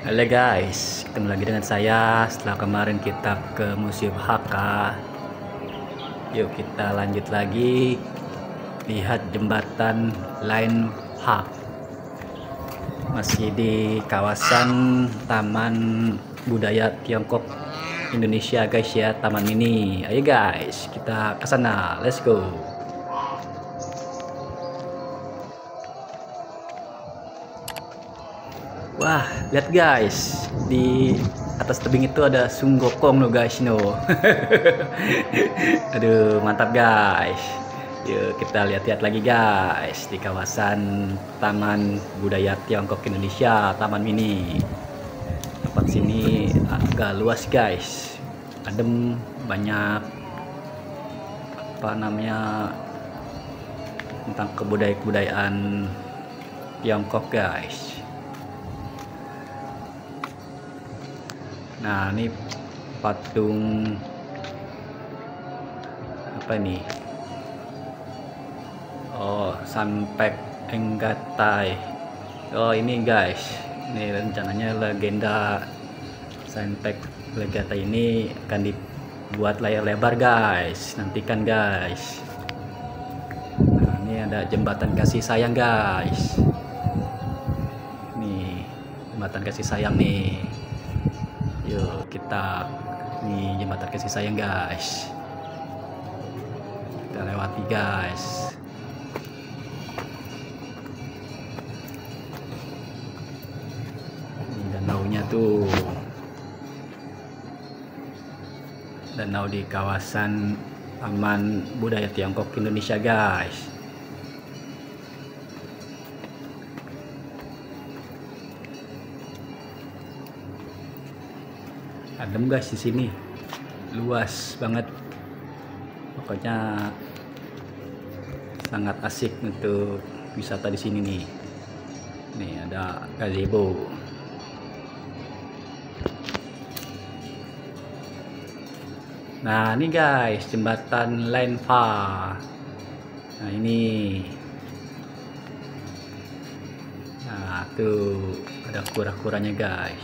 Halo guys, ketemu lagi dengan saya setelah kemarin kita ke Museum HK. Yuk kita lanjut lagi lihat jembatan Line Park. Masih di kawasan Taman Budaya Tiongkok Indonesia guys ya, Taman Mini. Ayo guys, kita ke sana. Let's go. Wah, lihat guys, di atas tebing itu ada Sunggokong loh guys, no. Aduh, mantap guys. Yuk kita lihat-lihat lagi guys di kawasan Taman Budaya Tiongkok Indonesia, Taman Mini. Tempat sini agak luas guys, adem, banyak apa namanya tentang kebudayaan Tiongkok guys. Nah, ini patung apa ini? Oh, Sanpek Enggatai. Oh, ini guys. Ini rencananya legenda Sanpek Enggatai ini akan dibuat layar lebar guys. Nantikan guys. Nah, ini ada jembatan kasih sayang guys. Nih, jembatan kasih sayang nih. Yuk kita nih jembatan kasih sayang guys, kita lewati guys. Ini danaunya tuh, danau di kawasan Taman Budaya Tiongkok Indonesia guys. Adem guys di sini, luas banget, pokoknya sangat asik untuk wisata di sini nih. Nih ada gazebo. Nah ini guys jembatan Line Park. Nah ini, nah tuh ada kura-kuranya guys.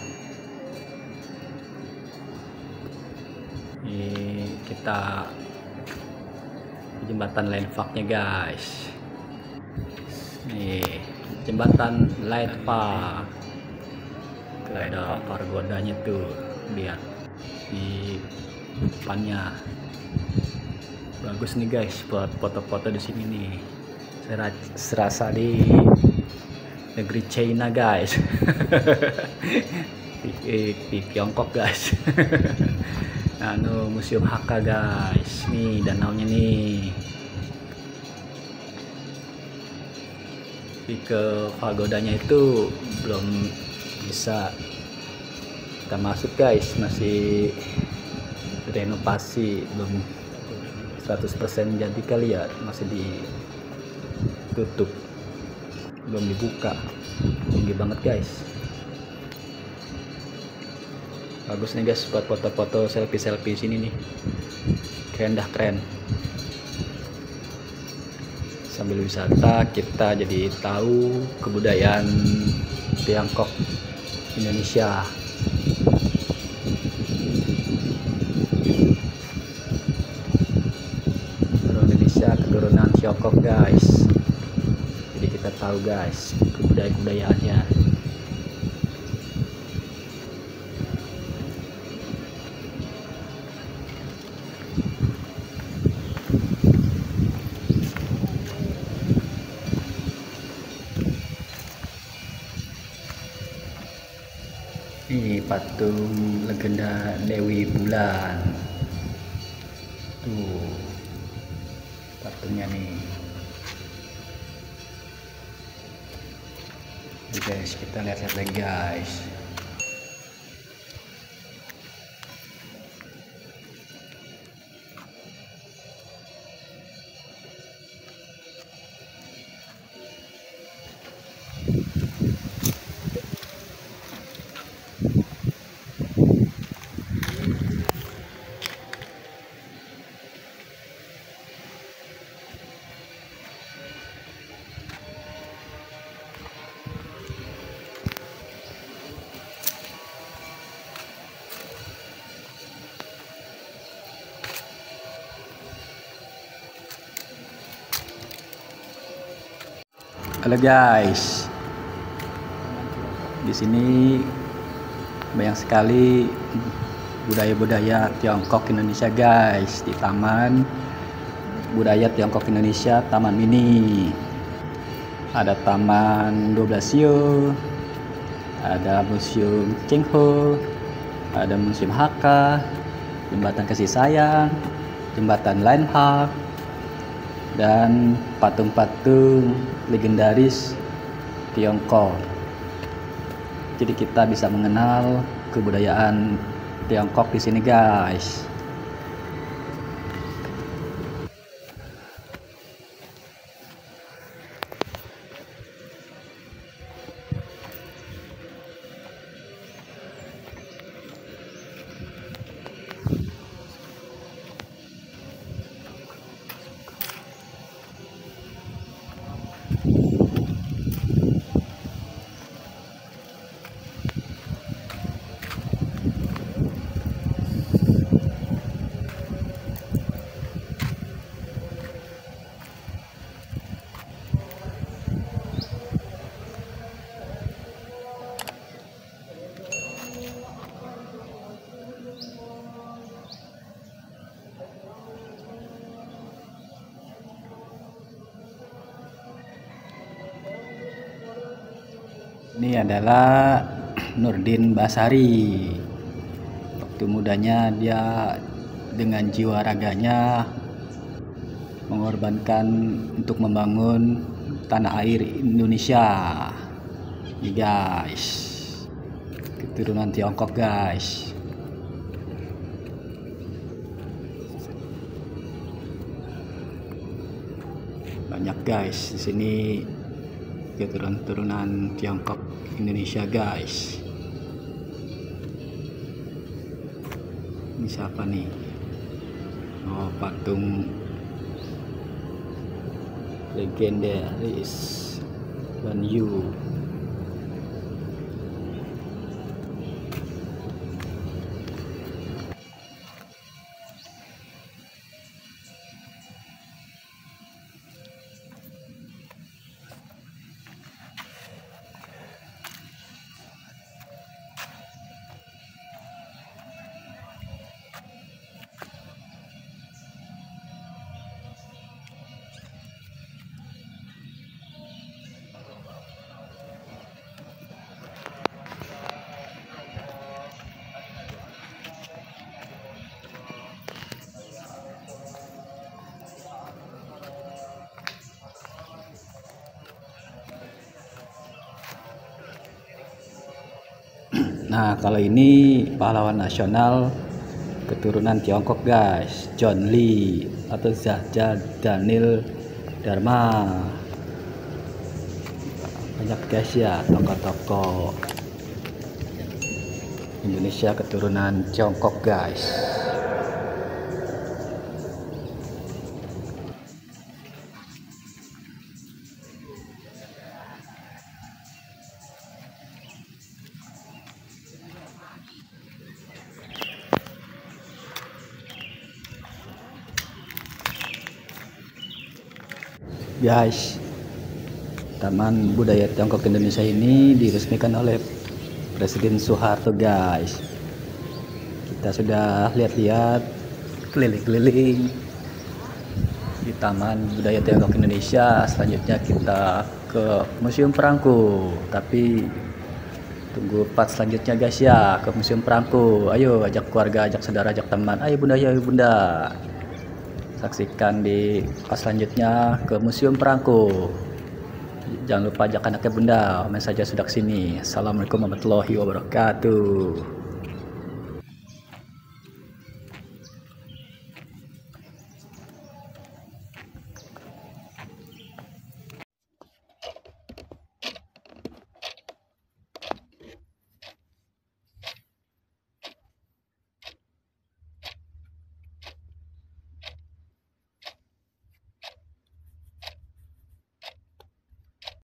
Ini kita jembatan Line Park-nya guys. Nih jembatan Line Park, ada pagodanya tuh, lihat di depannya. Bagus nih guys buat foto-foto di sini nih. Serasa di negeri China guys. di Tiongkok guys. Anu Museum HK guys, nih danaunya nih. Tapi ke pagodanya itu belum bisa kita masuk guys, masih renovasi, belum 100% jadi kali ya, masih ditutup, belum dibuka. Tinggi banget guys. Bagus nih guys buat foto-foto selfie sini nih, keren dah, keren. Sambil wisata kita jadi tahu kebudayaan Tiongkok Indonesia. Indonesia keturunan Tiongkok guys, jadi kita tahu guys kebudayaannya. Ini patung legenda Dewi Bulan. Tuh patungnya nih. Oke guys, kita lihat-lihat lagi guys. Halo guys, di sini banyak sekali budaya-budaya Tiongkok Indonesia guys, di Taman Budaya Tiongkok Indonesia Taman Mini. Ada Taman 12 ada Museum Chengho, ada Museum Hakka, Jembatan Kasih Sayang, Jembatan Landmark, dan patung-patung legendaris Tiongkok. Jadi kita bisa mengenal kebudayaan Tiongkok di sini guys. Ini adalah Nurdin Basari. Waktu mudanya dia dengan jiwa raganya mengorbankan untuk membangun tanah air Indonesia. Ini guys, keturunan Tiongkok guys. Banyak guys di sini keturunan Tiongkok Indonesia guys. Ini siapa nih? Oh, patung legendaris Guan Yu. Nah, kalau ini pahlawan nasional keturunan Tiongkok guys, John Lee atau Zhajia Daniel Dharma. Banyak guys ya tokoh-tokoh Indonesia keturunan Tiongkok guys. Guys, Taman Budaya Tiongkok Indonesia ini diresmikan oleh Presiden Soeharto guys. Kita sudah lihat-lihat keliling-keliling di Taman Budaya Tiongkok Indonesia. Selanjutnya kita ke Museum Perangko, tapi tunggu part selanjutnya guys ya, ke Museum Perangko. Ayo ajak keluarga, ajak saudara, ajak teman. Ayo bunda, ayo bunda. Saksikan di pas selanjutnya ke Museum Perangko. Jangan lupa ajak anaknya bunda. Komen saja sudah kesini. Assalamualaikum warahmatullahi wabarakatuh.